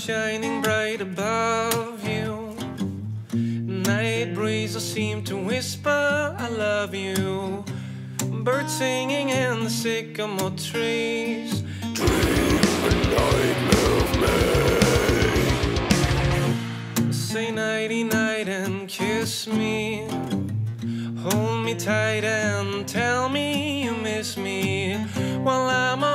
shining bright above you. Night breezes seem to whisper, I love you. Birds singing in the sycamore trees. Dream a nightmare of me. Say nighty night and kiss me. Hold me tight and tell me you miss me while I'm